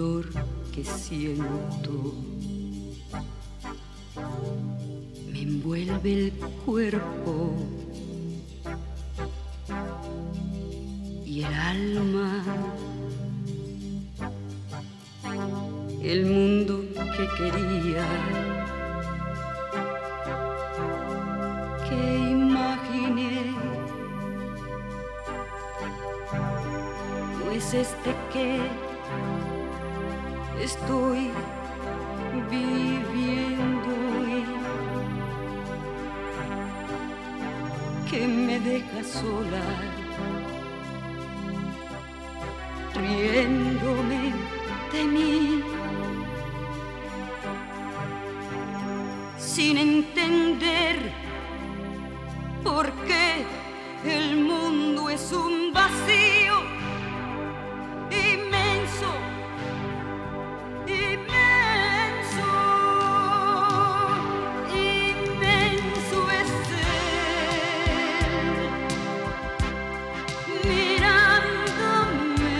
dolor que siento me envuelve el cuerpo y el alma. El mundo que quería, que imaginé, no es este que estoy viviendo hoy, que me deja sola, riéndome de mí, sin entender por qué el mundo es un vacío inmenso, inmenso, inmenso es él, mirándome,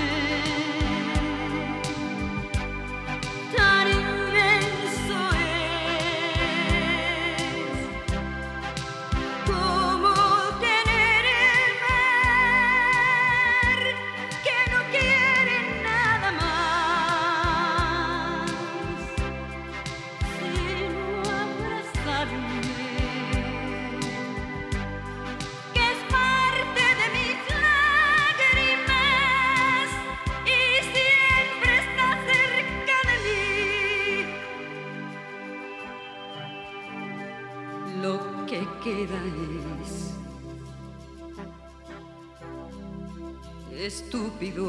tan inmenso es como tener el mar que no quiere nada más sino abrazarme, que es parte de mis lágrimas y siempre está cerca de mí. Lo que queda es estúpido,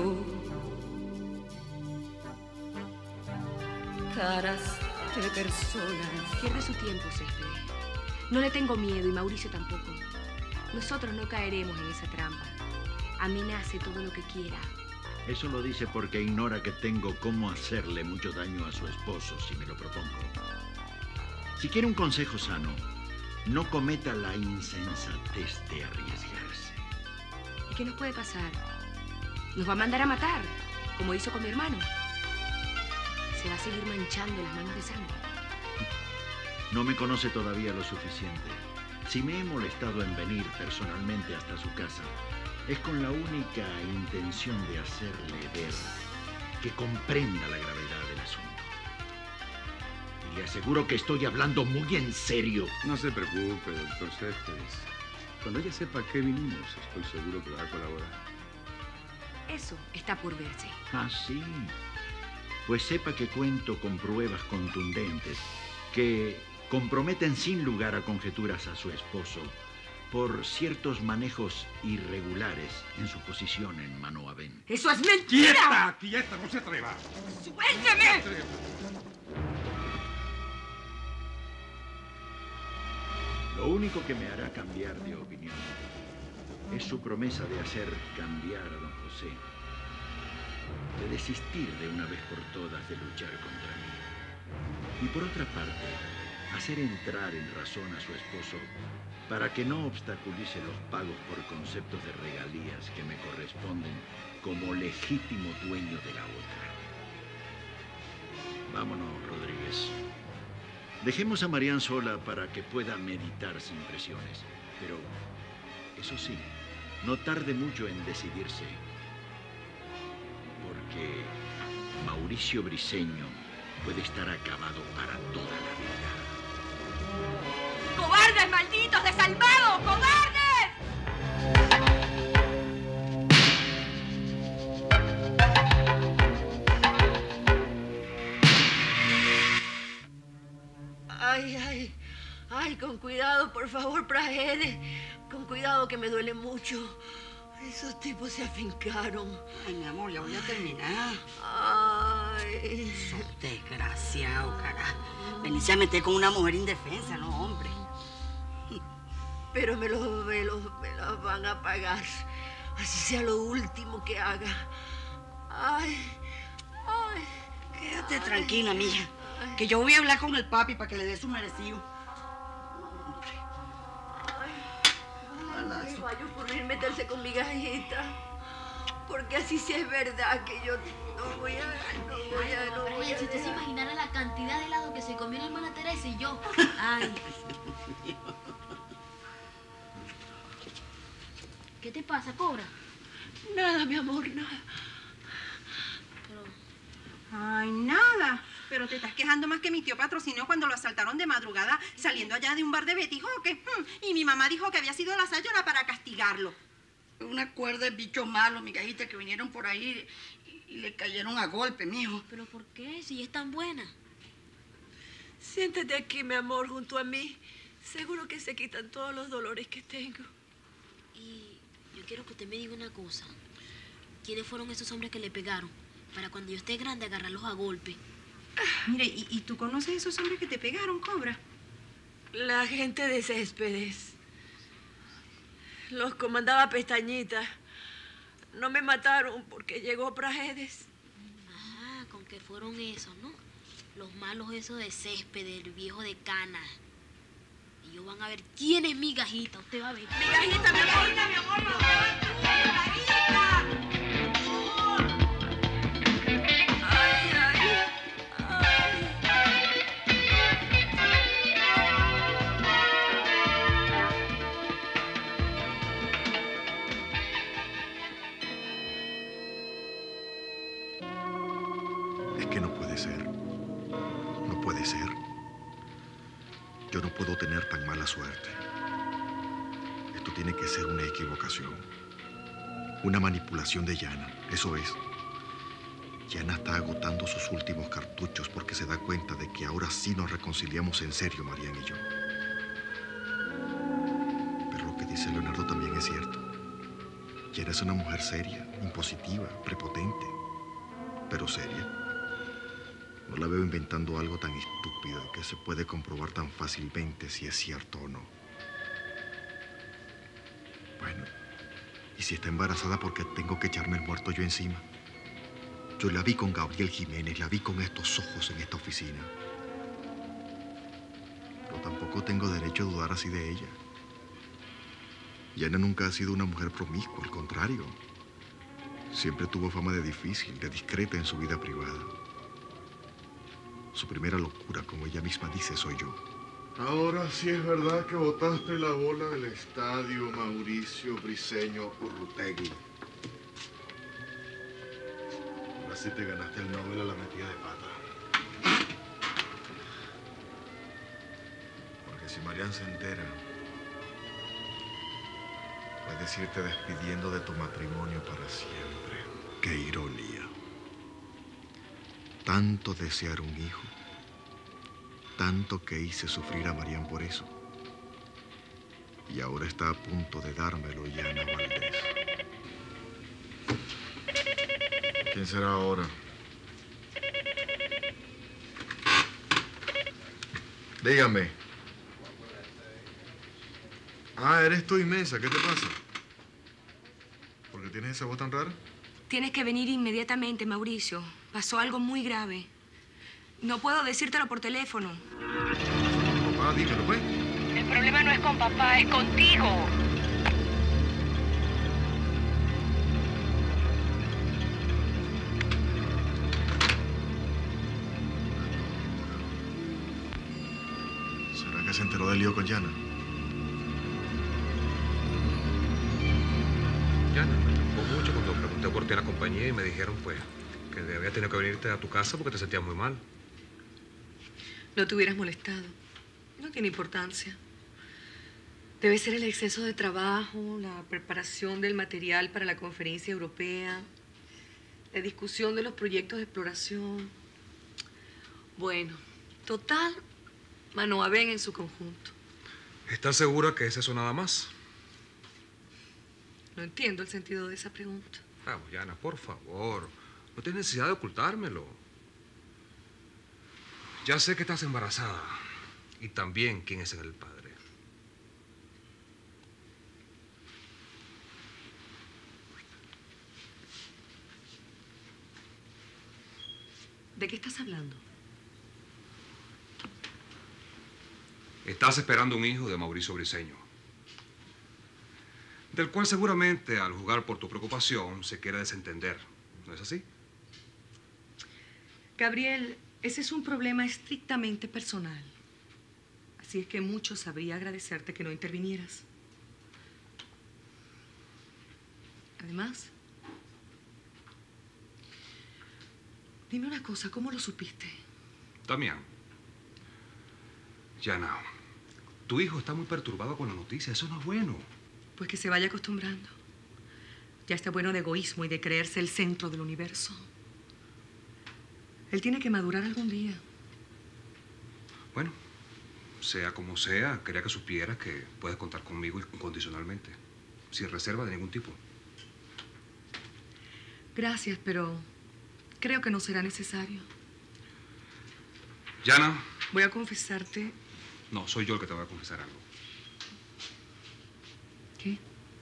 caras de personas. Pierde su tiempo, Céspedes. No le tengo miedo y Mauricio tampoco. Nosotros no caeremos en esa trampa. Amenace todo lo que quiera. Eso lo dice porque ignora que tengo cómo hacerle mucho daño a su esposo si me lo propongo. Si quiere un consejo sano, no cometa la insensatez de arriesgarse. ¿Y qué nos puede pasar? Nos va a mandar a matar, como hizo con mi hermano. Se va a seguir manchando las manos de sangre. No me conoce todavía lo suficiente. Si me he molestado en venir personalmente hasta su casa, es con la única intención de hacerle ver que comprenda la gravedad del asunto. Y le aseguro que estoy hablando muy en serio. No se preocupe, doctor Céspedes. Cuando ella sepa qué vinimos, estoy seguro que va a colaborar. Eso está por verse. Ah, sí. Pues sepa que cuento con pruebas contundentes que comprometen sin lugar a conjeturas a su esposo por ciertos manejos irregulares en su posición en Manoavén. ¡Eso es mentira! ¡Quieta! ¡Quieta! ¡No se atreva! ¡Suélteme! Lo único que me hará cambiar de opinión es su promesa de hacer cambiar a don José, de desistir de una vez por todas de luchar contra mí. Y por otra parte, hacer entrar en razón a su esposo para que no obstaculice los pagos por conceptos de regalías que me corresponden como legítimo dueño de la otra. Vámonos, Rodríguez. Dejemos a Marián sola para que pueda meditar sin presiones. Pero, eso sí, no tarde mucho en decidirse. Porque Mauricio Briceño puede estar acabado para toda la vida. ¡Cobardes, malditos, desalmados! ¡Cobardes! Ay, ay, ay, con cuidado, por favor, Prajeres. Con cuidado, que me duele mucho. Esos tipos se afincaron. Ay, mi amor, ya voy a terminar. Ay. Sos desgraciado, carajo. Venirse a meter con una mujer indefensa, no, hombre. Pero me los van a pagar. Así sea lo último que haga. Ay, ay. Quédate tranquila, mija. Que yo voy a hablar con el papi para que le dé su merecido. Ay, no vaya a ocurrir meterse con mi gajita. porque así sí es verdad que yo no voy a... Si usted se imaginara la cantidad de helado que se comió la hermana Teresa y yo. Ay. ¿Qué te pasa, Cobra? Nada, mi amor, nada. Pero... Ay, nada. Pero te estás quejando más que mi tío patrocinó cuando lo asaltaron de madrugada saliendo allá de un bar de Betijoque. Y mi mamá dijo que había sido la Sayona para castigarlo. Una cuerda de bichos malos, migajita, que vinieron por ahí y le cayeron a golpe, mijo. ¿Pero por qué? Si es tan buena. Siéntate aquí, mi amor, junto a mí. Seguro que se quitan todos los dolores que tengo. Y yo quiero que usted me diga una cosa. ¿Quiénes fueron esos hombres que le pegaron? Para cuando yo esté grande agarrarlos a golpe. Mire, ¿y tú conoces a esos hombres que te pegaron, Cobra? La gente de Céspedes. Los comandaba Pestañita. No me mataron porque llegó Prajedes. Ajá, con que fueron esos, ¿no? Los malos esos de Céspedes, el viejo de Cana. Y ellos van a ver quién es migajita. Usted va a ver. Migajita, mi amor, mi amor, migajita. Es que no puede ser. No puede ser. Yo no puedo tener tan mala suerte. Esto tiene que ser una equivocación. Una manipulación de Yana. Eso es. Yana está agotando sus últimos cartuchos porque se da cuenta de que ahora sí nos reconciliamos en serio, Marian y yo. Pero lo que dice Leonardo también es cierto. Yana es una mujer seria, impositiva, prepotente, pero seria. No la veo inventando algo tan estúpido que se puede comprobar tan fácilmente si es cierto o no. Bueno, ¿y si está embarazada porque tengo que echarme el muerto yo encima? Yo la vi con Gabriel Jiménez, la vi con estos ojos en esta oficina. Pero tampoco tengo derecho a dudar así de ella. Yana nunca ha sido una mujer promiscua, al contrario. Siempre tuvo fama de difícil, de discreta en su vida privada. Su primera locura, como ella misma dice, soy yo. Ahora sí es verdad que botaste la bola del estadio Mauricio Briceño Urrutegui. Ahora sí te ganaste el Nobel a la metida de pata. Porque si Marian se entera, puedes irte despidiendo de tu matrimonio para siempre. ¡Qué ironía! Tanto desear un hijo, tanto que hice sufrir a Marian por eso. Y ahora está a punto de dármelo Yana Valdés. ¿Quién será ahora? Dígame. Ah, eres tú, Inmensa. ¿Qué te pasa? ¿Por qué tienes esa voz tan rara? Tienes que venir inmediatamente, Mauricio. Pasó algo muy grave. No puedo decírtelo por teléfono. Papá, dímelo, pues. El problema no es con papá, es contigo. ¿Será que se enteró del lío con Yana? Yana me preocupó mucho cuando pregunté por ti en la compañía y me dijeron, pues, que había tenido que venirte a tu casa porque te sentías muy mal. No te hubieras molestado. No tiene importancia. Debe ser el exceso de trabajo, la preparación del material para la conferencia europea, la discusión de los proyectos de exploración. Bueno, total, mano a ven en su conjunto. ¿Estás segura que es eso nada más? No entiendo el sentido de esa pregunta. Vamos, Yana, por favor. No tienes necesidad de ocultármelo. Ya sé que estás embarazada. Y también quién es el padre. ¿De qué estás hablando? Estás esperando un hijo de Mauricio Briceño. del cual seguramente, al juzgar por tu preocupación, se quiere desentender. ¿No es así? Gabriel, ese es un problema estrictamente personal. Así es que mucho sabría agradecerte que no intervinieras. Además, dime una cosa, ¿cómo lo supiste? Damián. Yana, tu hijo está muy perturbado con la noticia. Eso no es bueno. Pues que se vaya acostumbrando. Ya está bueno de egoísmo y de creerse el centro del universo. Él tiene que madurar algún día. Bueno, sea como sea, quería que supieras que puedes contar conmigo incondicionalmente, sin reserva de ningún tipo. Gracias, pero creo que no será necesario. Yana. Voy a confesarte. No, soy yo el que te voy a confesar algo. ¿Qué?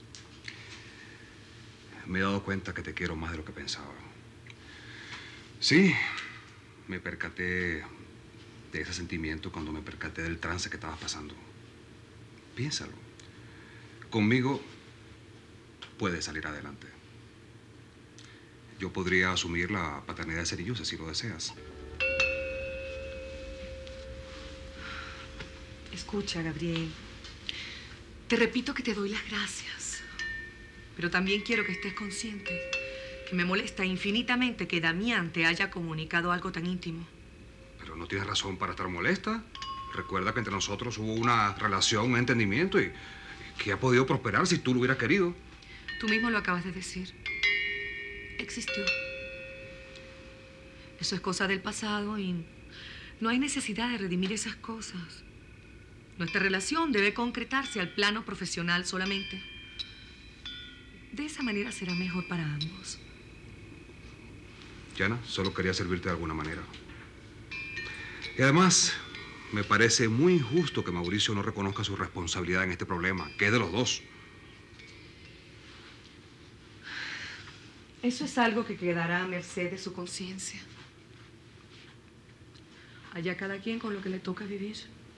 Me he dado cuenta que te quiero más de lo que pensaba. Sí, me percaté de ese sentimiento cuando me percaté del trance que estabas pasando. Piénsalo. Conmigo puedes salir adelante. Yo podría asumir la paternidad de Cerillos si así lo deseas. Escucha, Gabriel. Te repito que te doy las gracias. Pero también quiero que estés consciente que me molesta infinitamente que Damián te haya comunicado algo tan íntimo. Pero no tienes razón para estar molesta. Recuerda que entre nosotros hubo una relación, un entendimiento y que ha podido prosperar si tú lo hubieras querido. Tú mismo lo acabas de decir. Existió. Eso es cosa del pasado y no hay necesidad de redimir esas cosas. Nuestra relación debe concretarse al plano profesional solamente. De esa manera será mejor para ambos. Yana, solo quería servirte de alguna manera. Y además, me parece muy injusto que Mauricio no reconozca su responsabilidad en este problema, que es de los dos. Eso es algo que quedará a merced de su conciencia. Allá cada quien con lo que le toca vivir.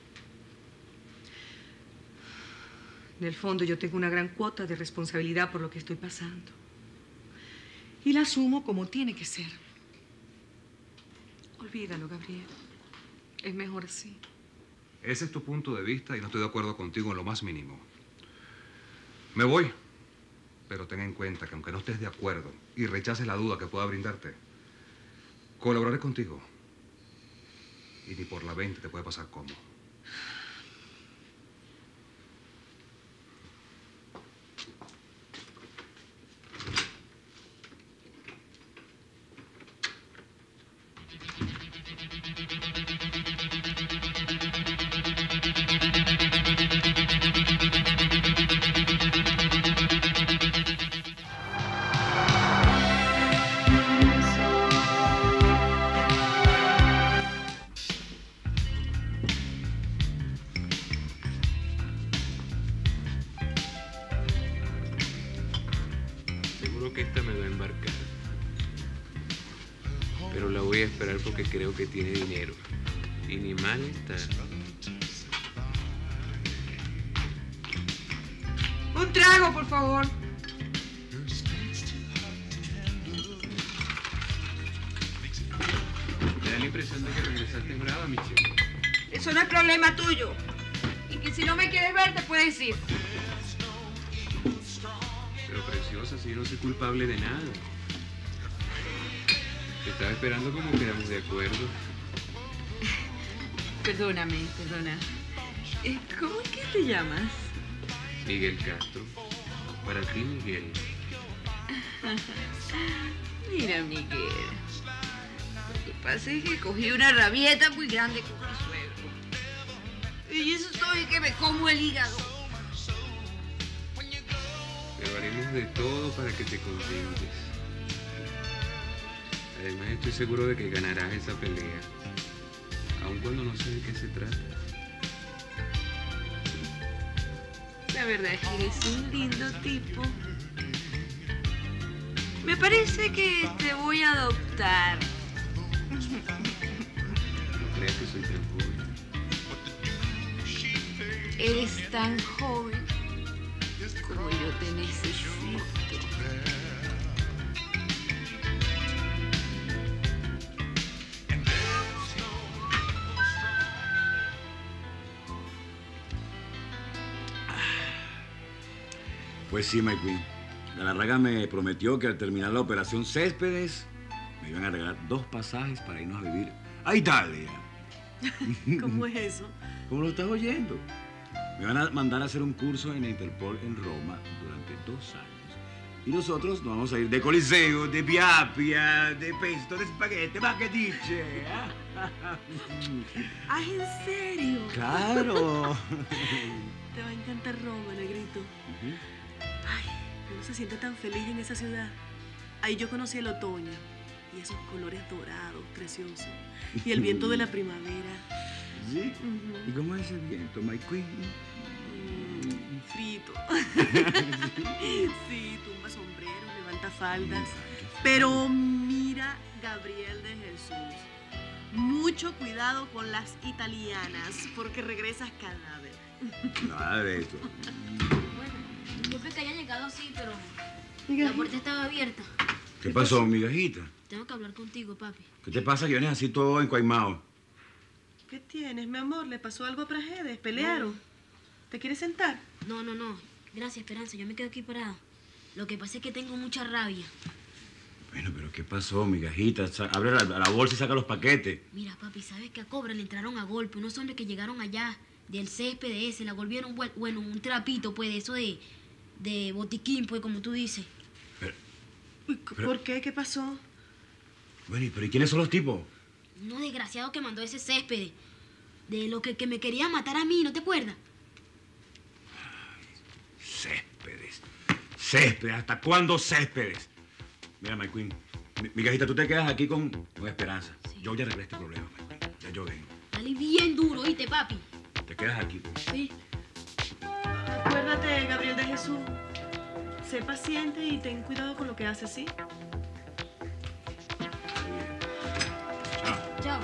En el fondo yo tengo una gran cuota de responsabilidad por lo que estoy pasando. Y la asumo como tiene que ser. Olvídalo, Gabriel. Es mejor así. Ese es tu punto de vista y no estoy de acuerdo contigo en lo más mínimo. Me voy, pero ten en cuenta que aunque no estés de acuerdo y rechaces la duda que pueda brindarte, colaboraré contigo. Y ni por la 20 te puede pasar como. Seguro que esta me va a embarcar. Pero la voy a esperar porque creo que tiene dinero. Y ni mal está. Un trago, por favor. Me da la impresión de que regresaste brava, Michelle. Eso no es problema tuyo. Y que si no me quieres ver, te puedes ir. Pero preciosa, si yo no soy culpable de nada. Te estaba esperando como que éramos de acuerdo. Perdóname. ¿Cómo es que te llamas? Miguel Castro. Para ti, Miguel. Mira, Miguel. Lo que pasa es que cogí una rabieta muy grande con mi suegro. Y eso soy que me como el hígado. Pero haremos de todo para que te contentes. Además, estoy seguro de que ganarás esa pelea. Aun cuando no sé de qué se trata. La verdad es que eres un lindo tipo. Me parece que te voy a adoptar. No creas que soy tan joven. Eres tan joven Como yo te necesito. Pues sí, My Queen. Galarraga me prometió que al terminar la operación Céspedes me iban a regalar 2 pasajes para irnos a vivir a Italia. ¿Cómo es eso? ¿Cómo lo estás oyendo? Me van a mandar a hacer un curso en Interpol en Roma durante 2 años. Y nosotros nos vamos a ir de Coliseo, de Piapia, de pesto, de espaguete. ¿Va qué dice? ¿Ah, en serio? ¡Claro! Te va a encantar Roma, negrito. Ay, uno se siente tan feliz en esa ciudad. Ahí yo conocí el otoño y esos colores dorados, preciosos. Y el viento de la primavera. ¿Sí? ¿Y cómo es el viento, My Queen? Frito. Sí, tumba sombreros, levanta faldas. Pero mira, Gabriel de Jesús, mucho cuidado con las italianas, porque regresas cadáver. Nada de eso. Bueno, disculpe que haya llegado así, pero la puerta estaba abierta. ¿Qué pasó, migajita? Tengo que hablar contigo, papi. ¿Qué te pasa que vienes así todo encuaimado? ¿Qué tienes, mi amor? ¿Le pasó algo a Prajedes? ¿Pelearon? ¿Te quieres sentar? No. Gracias, Esperanza. Yo me quedo aquí parado. Lo que pasa es que tengo mucha rabia. Bueno, pero ¿qué pasó, migajita? Abre la bolsa y saca los paquetes. Mira, papi, ¿sabes que a Cobra le entraron a golpe? Unos hombres que llegaron allá del césped ese, la volvieron, bueno, un trapito, pues, de eso de botiquín, pues, como tú dices. ¿Por qué? ¿Qué pasó? Bueno, ¿pero y quiénes son los tipos? Uno desgraciado que mandó ese césped. De lo que me quería matar a mí, ¿no te acuerdas? Céspedes. ¿Hasta cuándo Céspedes? Mira, My Queen, migajita, tú te quedas aquí con Esperanza. Sí. Yo ya arreglé este problema, My Queen. Ya yo vengo. Dale bien duro, ¿oíste, papi? Te quedas aquí. Sí. Acuérdate, Gabriel de Jesús. Sé paciente y ten cuidado con lo que haces, ¿sí? Chao.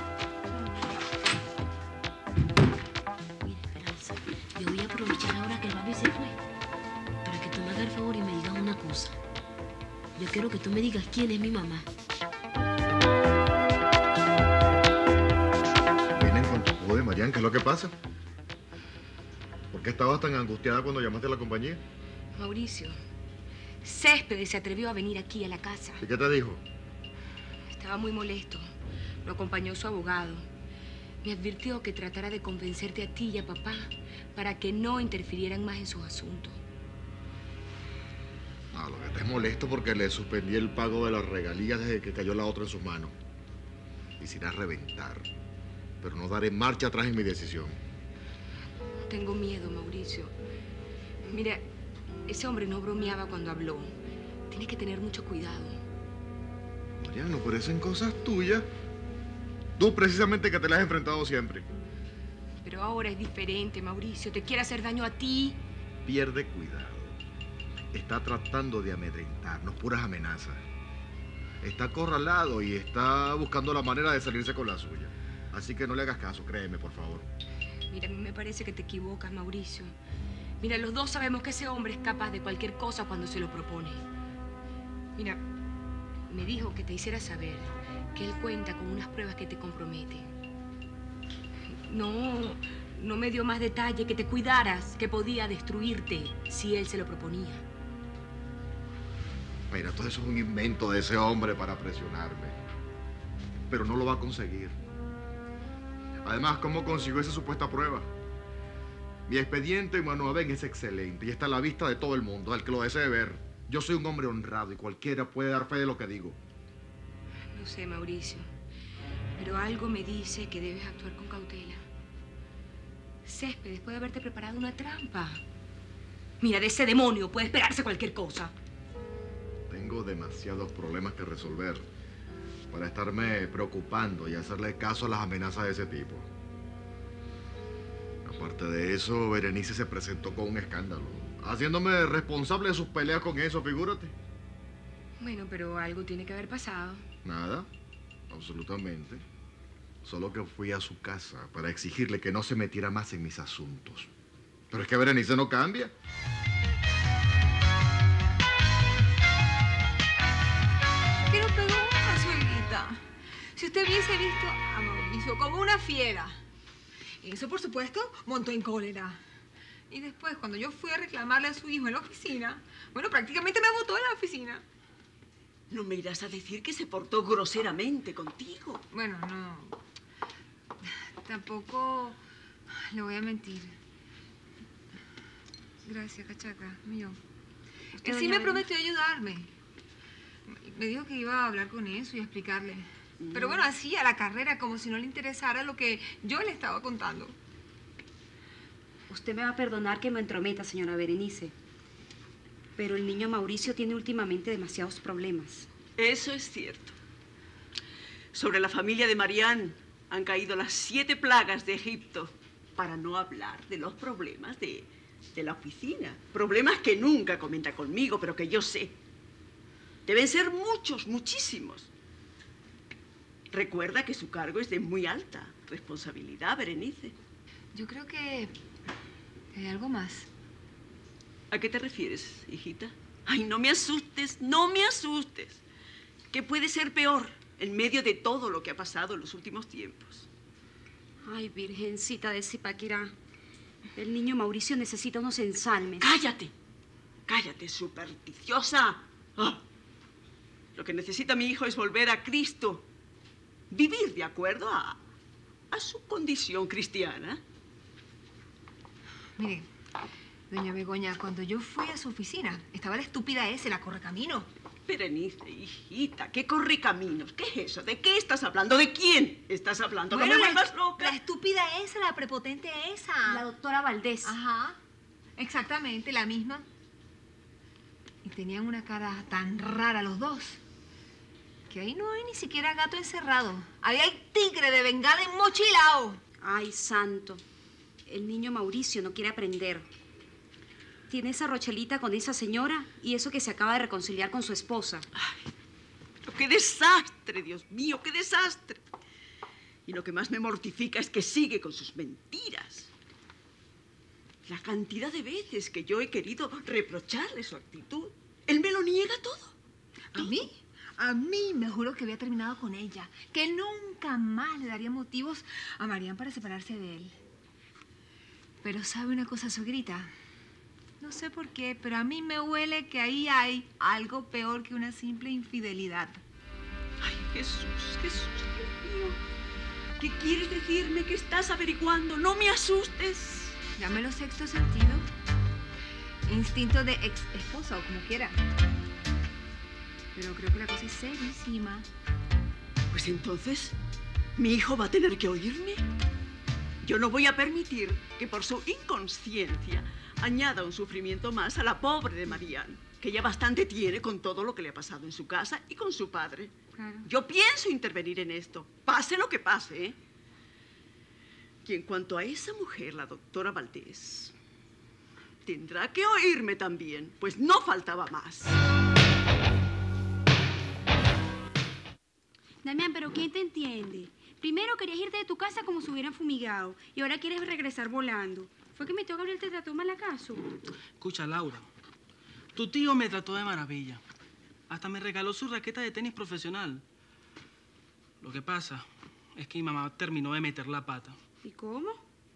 Mira, Esperanza, yo voy a aprovechar ahora que el papi se fue para que tú me hagas el favor y me digas una cosa. Yo quiero que tú me digas quién es mi mamá. Vienen con tu jugo de Marián, ¿qué es lo que pasa? ¿Por qué estabas tan angustiada cuando llamaste a la compañía? Mauricio, Céspedes se atrevió a venir aquí a la casa. ¿Y qué te dijo? Estaba muy molesto. Lo acompañó su abogado. Me advirtió que tratara de convencerte a ti y a papá para que no interfirieran más en sus asuntos. No, lo que está es molesto porque le suspendí el pago de las regalías desde que cayó la otra en sus manos. Quisiera reventar, pero no daré marcha atrás en mi decisión. Tengo miedo, Mauricio. Mira, ese hombre no bromeaba cuando habló. Tienes que tener mucho cuidado. Mariano, no parecen cosas tuyas. Tú precisamente que te las has enfrentado siempre. Pero ahora es diferente, Mauricio. Te quiere hacer daño a ti. Pierde cuidado. Está tratando de amedrentarnos, puras amenazas. Está acorralado y está buscando la manera de salirse con la suya. Así que no le hagas caso, créeme, por favor. Mira, a mí me parece que te equivocas, Mauricio. Mira, los dos sabemos que ese hombre es capaz de cualquier cosa cuando se lo propone. Mira, me dijo que te hiciera saber que él cuenta con unas pruebas que te comprometen. No me dio más detalle, que te cuidaras, que podía destruirte si él se lo proponía. Mira, todo eso es un invento de ese hombre para presionarme. Pero no lo va a conseguir. Además, ¿cómo consiguió esa supuesta prueba? Mi expediente en Manoaben es excelente y está a la vista de todo el mundo, al que lo desee ver. Yo soy un hombre honrado y cualquiera puede dar fe de lo que digo. No sé, Mauricio, pero algo me dice que debes actuar con cautela. Céspedes puede haberte preparado una trampa. Mira, de ese demonio puede esperarse cualquier cosa. Tengo demasiados problemas que resolver para estarme preocupando y hacerle caso a las amenazas de ese tipo. Aparte de eso, Berenice se presentó con un escándalo, haciéndome responsable de sus peleas con eso, figúrate. Bueno, pero algo tiene que haber pasado. Nada, absolutamente. Solo que fui a su casa para exigirle que no se metiera más en mis asuntos. Pero es que Berenice no cambia. Si usted hubiese visto a Mauricio como una fiera. Eso, por supuesto, montó en cólera. Y después, cuando yo fui a reclamarle a su hijo en la oficina, bueno, prácticamente me botó de la oficina. No me irás a decir que se portó groseramente contigo. Bueno, no. Tampoco le voy a mentir. Gracias, cachaca, mío. Él sí me prometió ayudarme. Me dijo que iba a hablar con eso y a explicarle. Pero bueno, así a la carrera, como si no le interesara lo que yo le estaba contando. Usted me va a perdonar que me entrometa, señora Berenice. Pero el niño Mauricio tiene últimamente demasiados problemas. Eso es cierto. Sobre la familia de Marián han caído las 7 plagas de Egipto, para no hablar de los problemas de la oficina. Problemas que nunca comenta conmigo, pero que yo sé. Deben ser muchos, muchísimos. Recuerda que su cargo es de muy alta responsabilidad, Berenice. Yo creo que hay algo más. ¿A qué te refieres, hijita? Ay, no me asustes, no me asustes. ¿Qué puede ser peor en medio de todo lo que ha pasado en los últimos tiempos? Ay, virgencita de Zipaquirá. El niño Mauricio necesita unos ensalmes. ¡Cállate! ¡Cállate, supersticiosa! ¡Ah! Lo que necesita mi hijo es volver a Cristo. Vivir de acuerdo a su condición cristiana. Mire, doña Begoña, cuando yo fui a su oficina, estaba la estúpida esa, la correcamino. Berenice, hijita, ¿qué correcaminos? ¿Qué es eso? ¿De qué estás hablando? ¿De quién estás hablando? Bueno, ¡No me vuelvas loca! La estúpida esa, la prepotente esa. La doctora Valdés. Ajá, exactamente, la misma. Y tenían una cara tan rara los dos, que ahí no hay ni siquiera gato encerrado. Ahí hay tigre de bengala enmochilao. Ay, santo. El niño Mauricio no quiere aprender. Tiene esa rochelita con esa señora y eso que se acaba de reconciliar con su esposa. Ay, pero qué desastre, Dios mío, qué desastre. Y lo que más me mortifica es que sigue con sus mentiras. La cantidad de veces que yo he querido reprocharle su actitud, él me lo niega todo. ¿A mí? A mí me juró que había terminado con ella, que nunca más le daría motivos a Marián para separarse de él. Pero ¿sabe una cosa, suegrita? No sé por qué, pero a mí me huele que ahí hay algo peor que una simple infidelidad. Ay, Jesús, Jesús, Dios mío. ¿Qué quieres decirme? ¿Qué estás averiguando? No me asustes. Llámelo sexto sentido. Instinto de ex esposa o como quiera. Pero creo que la cosa es serísima. Pues entonces, ¿mi hijo va a tener que oírme? Yo no voy a permitir que por su inconsciencia añada un sufrimiento más a la pobre de Marián, que ya bastante tiene con todo lo que le ha pasado en su casa y con su padre. Claro. Yo pienso intervenir en esto, pase lo que pase, ¿eh? Y en cuanto a esa mujer, la doctora Valdés, tendrá que oírme también, pues no faltaba más. Damián, ¿pero quién te entiende? Primero querías irte de tu casa como si hubieran fumigado y ahora quieres regresar volando. ¿Fue que mi tío Gabriel te trató mal acaso? Escucha, Laura, tu tío me trató de maravilla. Hasta me regaló su raqueta de tenis profesional. Lo que pasa es que mi mamá terminó de meter la pata. ¿Y cómo?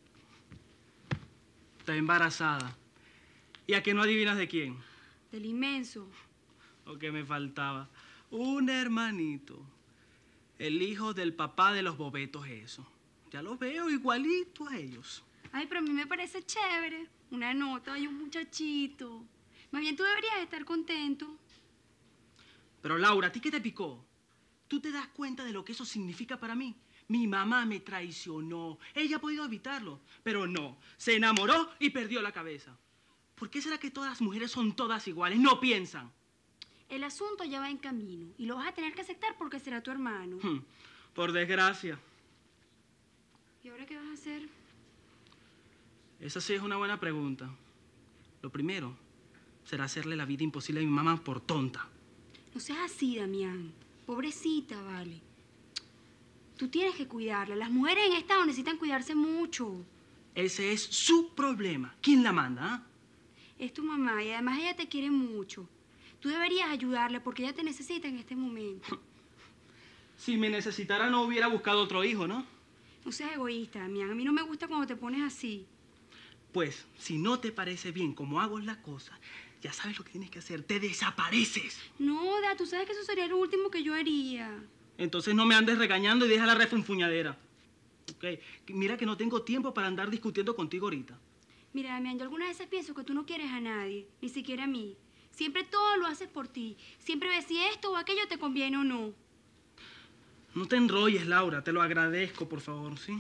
Está embarazada. ¿Y a que no adivinas de quién? Del inmenso. Lo que me faltaba. Un hermanito. El hijo del papá de los bobetos, eso. Ya lo veo igualito a ellos. Ay, pero a mí me parece chévere. Una nota y un muchachito. Más bien tú deberías estar contento. Pero Laura, ¿a ti qué te picó? ¿Tú te das cuenta de lo que eso significa para mí? Mi mamá me traicionó. Ella ha podido evitarlo, pero no. Se enamoró y perdió la cabeza. ¿Por qué será que todas las mujeres son todas iguales? No piensan. El asunto ya va en camino y lo vas a tener que aceptar porque será tu hermano. Por desgracia. ¿Y ahora qué vas a hacer? Esa sí es una buena pregunta. Lo primero será hacerle la vida imposible a mi mamá por tonta. No seas así, Damián. Pobrecita, vale. Tú tienes que cuidarla. Las mujeres en estado necesitan cuidarse mucho. Ese es su problema. ¿Quién la manda, ah? Es tu mamá y además ella te quiere mucho. Tú deberías ayudarla porque ella te necesita en este momento. Si me necesitara no hubiera buscado otro hijo, ¿no? No seas egoísta, Damián. A mí no me gusta cuando te pones así. Pues, si no te parece bien cómo hago las cosas, ya sabes lo que tienes que hacer. Te desapareces. No, Da, tú sabes que eso sería lo último que yo haría. Entonces no me andes regañando y deja la refunfuñadera. Ok, mira que no tengo tiempo para andar discutiendo contigo ahorita. Mira, Damián, yo algunas veces pienso que tú no quieres a nadie, ni siquiera a mí. Siempre todo lo haces por ti. Siempre ves si esto o aquello te conviene o no. No te enrolles, Laura. Te lo agradezco, por favor, ¿sí?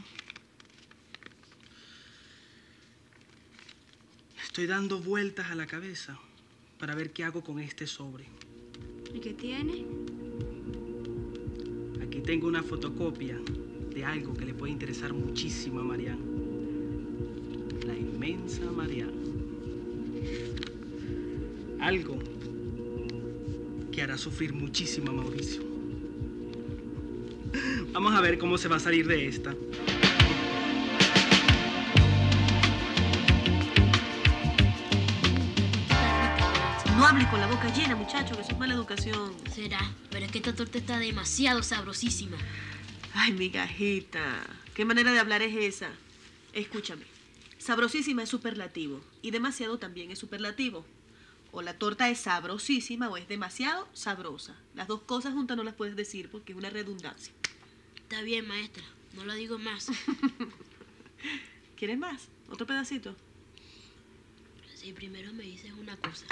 Estoy dando vueltas a la cabeza para ver qué hago con este sobre. ¿Y qué tiene? Aquí tengo una fotocopia de algo que le puede interesar muchísimo a Marian. La inmensa Marian. Algo que hará sufrir muchísimo a Mauricio. Vamos a ver cómo se va a salir de esta. No hable con la boca llena, muchacho, que eso es mala educación. Será, pero es que esta torta está demasiado sabrosísima. Ay, migajita, ¿qué manera de hablar es esa? Escúchame, sabrosísima es superlativo y demasiado también es superlativo. O la torta es sabrosísima o es demasiado sabrosa. Las dos cosas juntas no las puedes decir porque es una redundancia. Está bien, maestra, no lo digo más. ¿Quieres más? ¿Otro pedacito? Si primero me dices una cosa.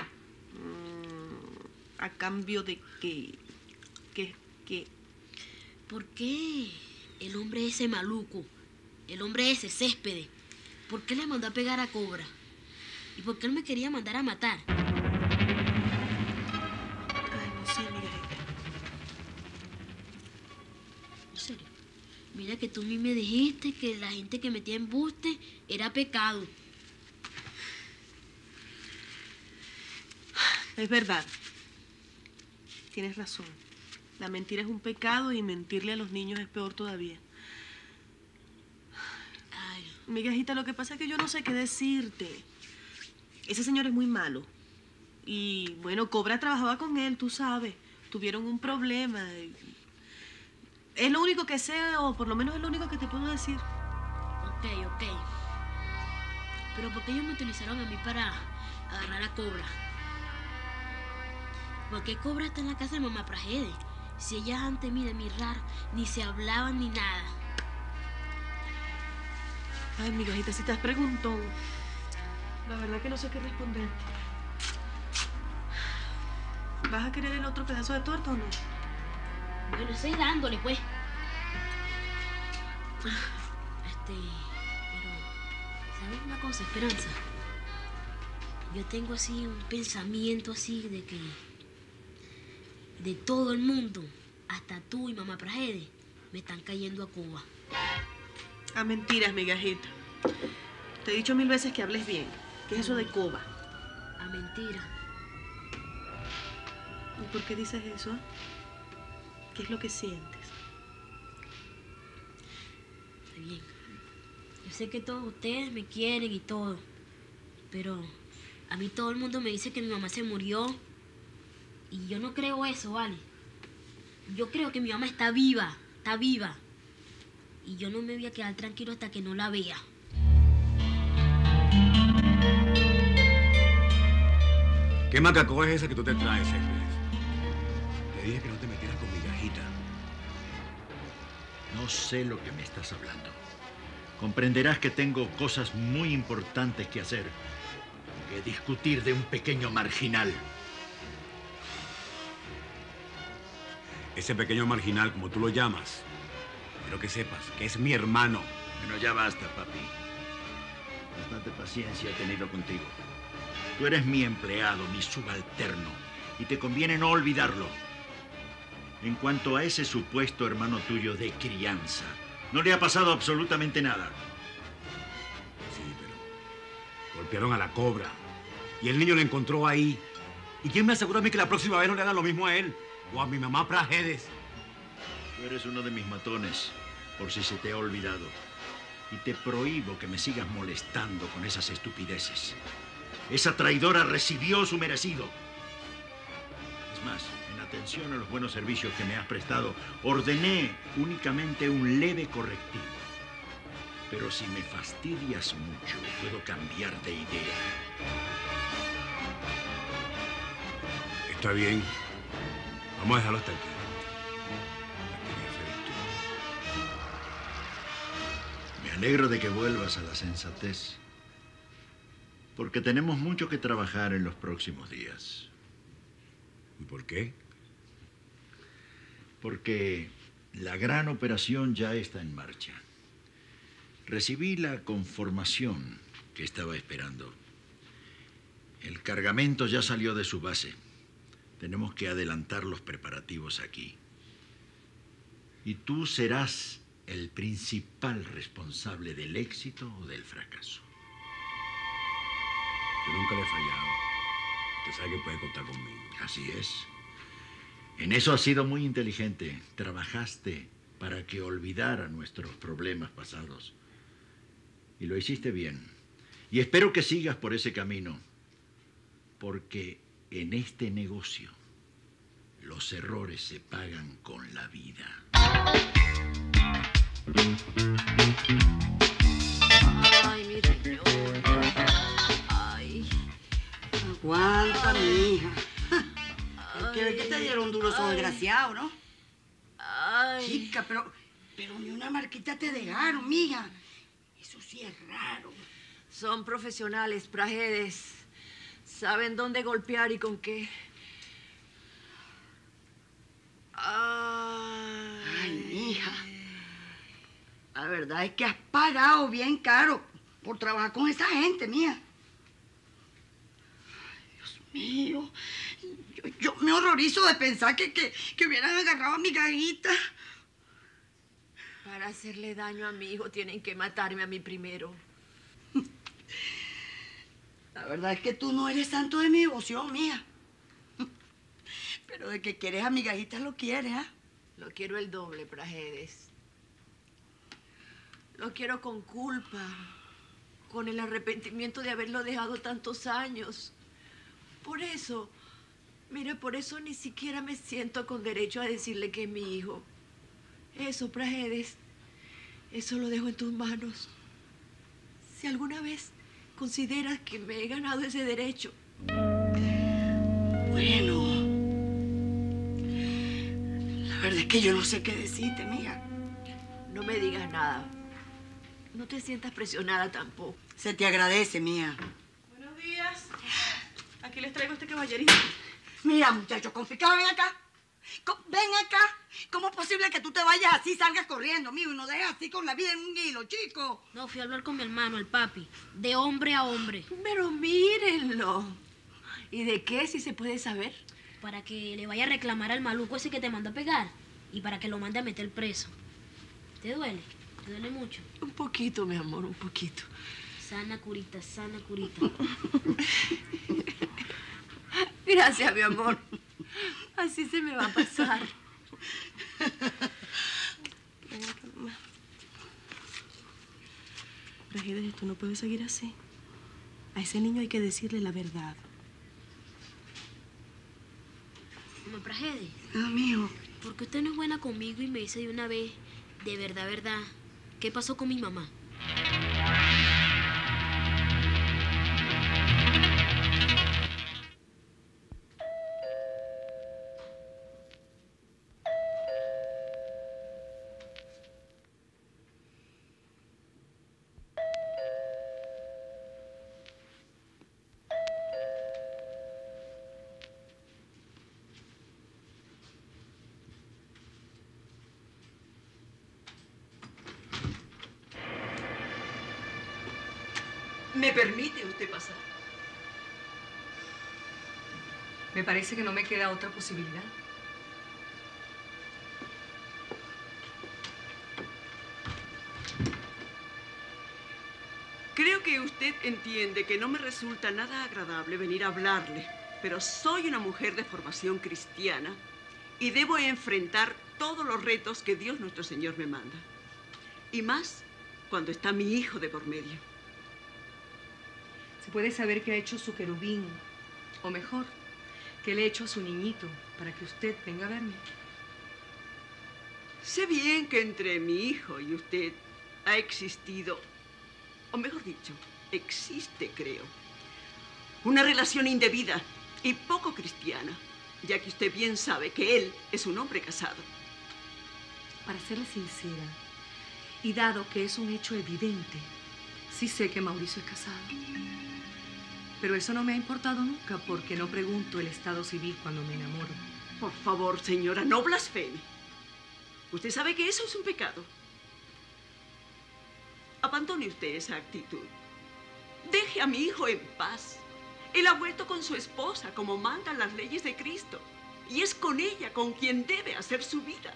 ¿A cambio de qué? ¿Qué? ¿Por qué el hombre ese maluco, el hombre ese Céspedes, por qué le mandó a pegar a Cobra? ¿Y por qué él me quería mandar a matar? Ay, no sé, migajita. En serio, mira que tú a mí me dijiste que la gente que metía embuste era pecado. Es verdad. Tienes razón. La mentira es un pecado y mentirle a los niños es peor todavía. Ay. Migajita, lo que pasa es que yo no sé qué decirte. Ese señor es muy malo. Y, bueno, Cobra trabajaba con él, tú sabes. Tuvieron un problema. Es lo único que sé, o por lo menos es lo único que te puedo decir. Ok. Pero ¿por qué ellos me utilizaron a mí para agarrar a Cobra? ¿Por qué Cobra está en la casa de mamá Prajedes? Si ellas antes, mira, ni raro, ni se hablaban ni nada. Ay, migajita, si te has preguntado, la verdad que no sé qué responder. ¿Vas a querer el otro pedazo de torta o no? Bueno, estoy dándole, pues. Pero, ¿sabes una cosa, Esperanza? Yo tengo así un pensamiento así de que de todo el mundo, hasta tú y mamá Prajedes, me están cayendo a Cuba. A mentiras, migajita. Te he dicho 1000 veces que hables bien. ¿Qué es eso de Cuba? A mentira. ¿Y por qué dices eso? ¿Qué es lo que sientes? Está bien. Yo sé que todos ustedes me quieren y todo, pero a mí todo el mundo me dice que mi mamá se murió y yo no creo eso, ¿vale? Yo creo que mi mamá está viva. Y yo no me voy a quedar tranquilo hasta que no la vea. ¿Qué macaco es esa que tú te traes, Céspedes? Te dije que no te metieras con migajita. No sé lo que me estás hablando. Comprenderás que tengo cosas muy importantes que hacer que discutir de un pequeño marginal. Ese pequeño marginal, como tú lo llamas, quiero que sepas que es mi hermano. Bueno, ya basta, papi. Bastante paciencia he tenido contigo. Tú eres mi empleado, mi subalterno, y te conviene no olvidarlo. En cuanto a ese supuesto hermano tuyo de crianza, no le ha pasado absolutamente nada. Sí, pero golpearon a la Cobra y el niño lo encontró ahí. ¿Y quién me asegura a mí que la próxima vez no le hagan lo mismo a él o a mi mamá Prajedes? Tú eres uno de mis matones, por si se te ha olvidado. Y te prohíbo que me sigas molestando con esas estupideces. Esa traidora recibió su merecido. Es más, en la atención a los buenos servicios que me has prestado, ordené únicamente un leve correctivo. Pero si me fastidias mucho, puedo cambiar de idea. Está bien. Vamos a dejarlo hasta aquí. Me alegro de que vuelvas a la sensatez, porque tenemos mucho que trabajar en los próximos días. ¿Y por qué? Porque la gran operación ya está en marcha. Recibí la conformación que estaba esperando. El cargamento ya salió de su base. Tenemos que adelantar los preparativos aquí. Y tú serás el principal responsable del éxito o del fracaso. Yo nunca le he fallado. Usted sabe que puede contar conmigo. Así es. En eso has sido muy inteligente. Trabajaste para que olvidara nuestros problemas pasados. Y lo hiciste bien. Y espero que sigas por ese camino. Porque en este negocio los errores se pagan con la vida. Ay, mi riñón. Ay. Aguanta, mi hija. Que ve que te dieron duro esos desgraciados, ¿no? Ay. Chica, pero ni una marquita te dejaron, mija. Eso sí es raro. Son profesionales, Prajedes. Saben dónde golpear y con qué. Ay, mija. La verdad es que has pagado bien caro por trabajar con esa gente, mía. Ay, Dios mío. Yo me horrorizo de pensar que hubieran agarrado a mi gallita. Para hacerle daño a mi hijo tienen que matarme a mí primero. La verdad es que tú no eres santo de mi devoción, mía. Pero de que quieres a mi gallita lo quieres, ¿ah? Lo quiero el doble, Prajedes. Lo quiero con culpa, con el arrepentimiento de haberlo dejado tantos años. Por eso, mira, por eso ni siquiera me siento con derecho a decirle que es mi hijo. Eso, Prajedes, eso lo dejo en tus manos. Si alguna vez consideras que me he ganado ese derecho. Bueno, la verdad es que yo no sé qué decirte, mija. No me digas nada. No te sientas presionada tampoco. Se te agradece, mía. Buenos días. Aquí les traigo este caballerito. Mira, muchacho, confiscado, ven acá. Ven acá. ¿Cómo es posible que tú te vayas así, salgas corriendo, mío, y no dejes así con la vida en un hilo, chico? No, fui a hablar con mi hermano, el papi, de hombre a hombre. Pero mírenlo. ¿Y de qué, si se puede saber? Para que le vaya a reclamar al maluco ese que te mandó a pegar y para que lo mande a meter preso. ¿Te duele? ¿Te duele mucho? Un poquito, mi amor, un poquito. Sana curita, sana curita. Gracias, mi amor. Así se me va a pasar. Ven acá, mamá. Prajedes, esto no puede seguir así. A ese niño hay que decirle la verdad. Mamá Prajedes. Ah, mijo. ¿Por qué usted no es buena conmigo y me dice de una vez, de verdad, qué pasó con mi mamá? ¿Me permite usted pasar? Me parece que no me queda otra posibilidad. Creo que usted entiende que no me resulta nada agradable venir a hablarle, pero soy una mujer de formación cristiana y debo enfrentar todos los retos que Dios nuestro Señor me manda. Y más cuando está mi hijo de por medio. ¿Se puede saber qué ha hecho su querubín? O mejor, ¿Qué le he hecho a su niñito para que usted venga a verme? Sé bien que entre mi hijo y usted ha existido, o mejor dicho, existe, creo, una relación indebida y poco cristiana, ya que usted bien sabe que él es un hombre casado. Para serle sincera, y dado que es un hecho evidente, sí sé que Mauricio es casado. Pero eso no me ha importado nunca porque no pregunto el estado civil cuando me enamoro. Por favor, señora, no blasfeme. Usted sabe que eso es un pecado. Abandone usted esa actitud. Deje a mi hijo en paz. Él ha vuelto con su esposa como mandan las leyes de Cristo. Y es con ella con quien debe hacer su vida.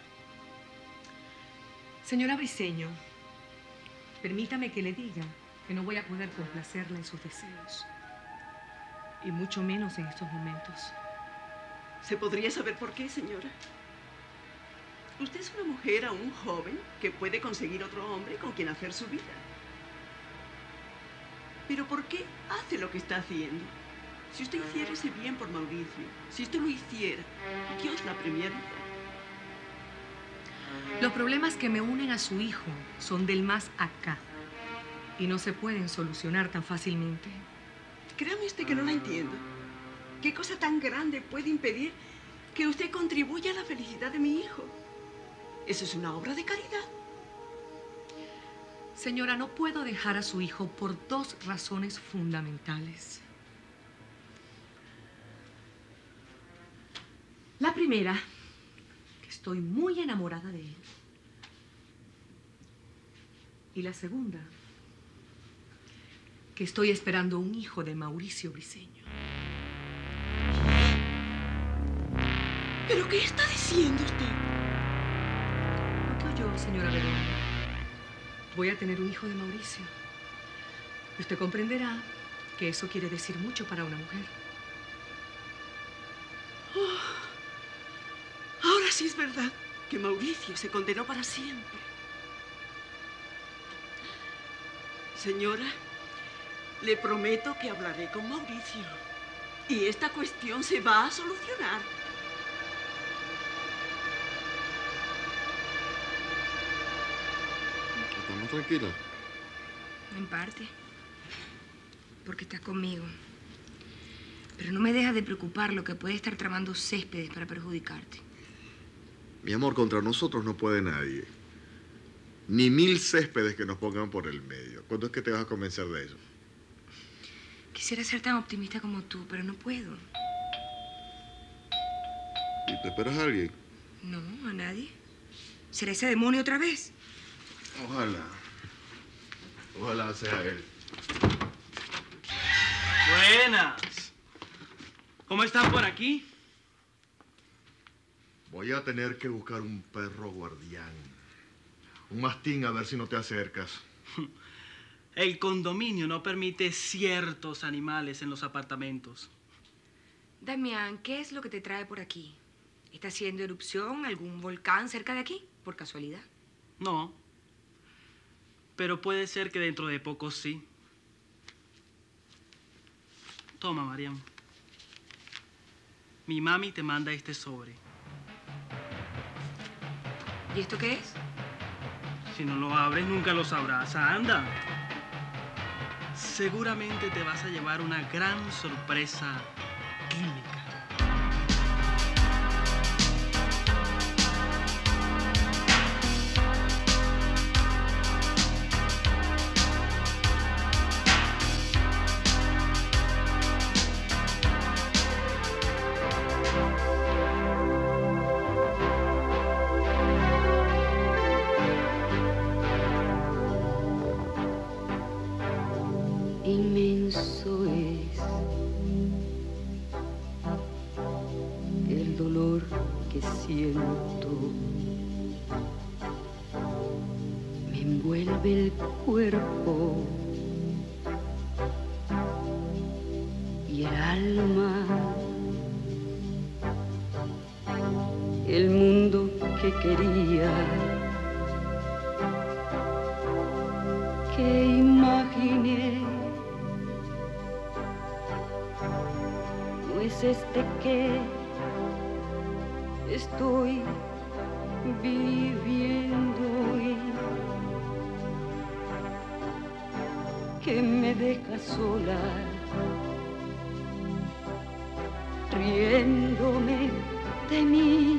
Señora Briceño, permítame que le diga que no voy a poder complacerla en sus deseos. Y mucho menos en estos momentos. ¿Se podría saber por qué, señora? Usted es una mujer aún joven que puede conseguir otro hombre con quien hacer su vida. Pero ¿por qué hace lo que está haciendo? Si usted hiciera ese bien por Mauricio, si usted lo hiciera, Dios la premiaría. Los problemas que me unen a su hijo son del más acá y no se pueden solucionar tan fácilmente. Créame usted que no la entiendo. ¿Qué cosa tan grande puede impedir que usted contribuya a la felicidad de mi hijo? Eso es una obra de caridad. Señora, no puedo dejar a su hijo por dos razones fundamentales. La primera, que estoy muy enamorada de él. Y la segunda, que estoy esperando un hijo de Mauricio Briceño. ¿Pero qué está diciendo usted? Lo que oyó, señora Bedoya. Voy a tener un hijo de Mauricio. Usted comprenderá que eso quiere decir mucho para una mujer. Oh, ahora sí es verdad que Mauricio se condenó para siempre. Señora, le prometo que hablaré con Mauricio y esta cuestión se va a solucionar. ¿Estás más tranquila? En parte. Porque estás conmigo. Pero no me deja de preocupar lo que puede estar tramando Céspedes para perjudicarte. Mi amor, contra nosotros no puede nadie. Ni 1000 Céspedes que nos pongan por el medio. ¿Cuándo es que te vas a convencer de eso? Quisiera ser tan optimista como tú, pero no puedo. ¿Y te esperas a alguien? No, a nadie. ¿Será ese demonio otra vez? Ojalá. Ojalá sea él. Buenas. ¿Cómo están por aquí? Voy a tener que buscar un perro guardián. Un mastín, a ver si no te acercas. El condominio no permite ciertos animales en los apartamentos. Damián, ¿qué es lo que te trae por aquí? ¿Está haciendo erupción algún volcán cerca de aquí? ¿Por casualidad? No. Pero puede ser que dentro de poco sí. Toma, Mariam. Mi mami te manda este sobre. ¿Y esto qué es? Si no lo abres, nunca lo sabrás. Anda. Seguramente te vas a llevar una gran sorpresa clínica. Inmenso es el dolor que siento. Me envuelve el cuerpo y el alma. El mundo que quería, que imaginé, no es es este que estoy viviendo hoy, que me deja sola, riéndome de mí,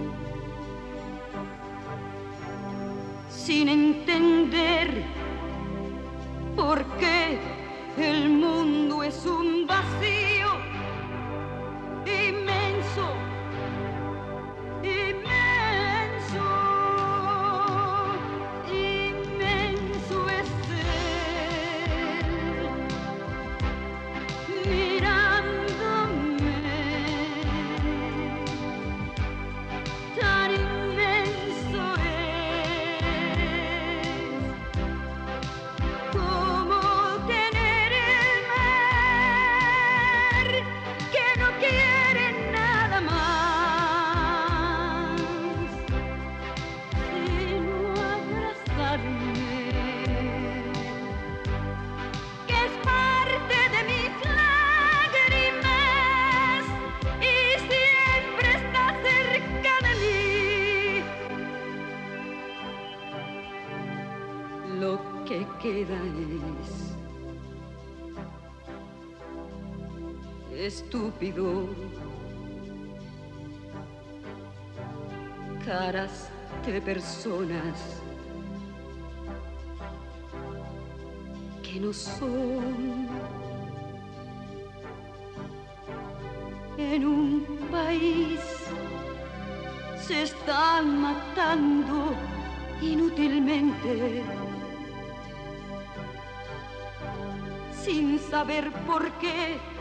sin entender por qué el mundo es un vacío inmenso, inmenso, inmenso es él, mirándome, tan inmenso es, como tener el mar que no quiere nada más, sino abrazarme, que es parte de mis lágrimas y siempre está cerca de mí. Lo que queda es estúpido, caras de personas que no son. En un país se están matando inútilmente, sin saber por qué